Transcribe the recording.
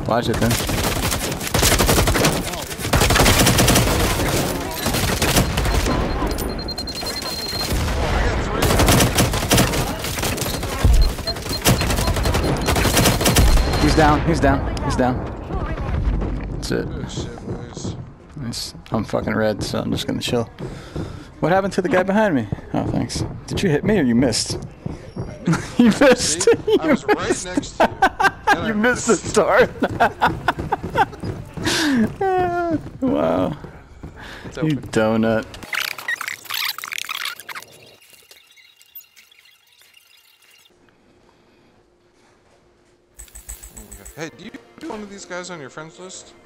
Watch it then. He's down. He's down. He's down. That's it. Good shit, boys. Nice. I'm fucking red, so I'm just gonna chill. What happened to the guy behind me? Oh, thanks. Did you hit me or you missed? You missed. See? You I was missed. right next to you. You missed the start. Wow. You donut. Hey, do you one of these guys on your friends list?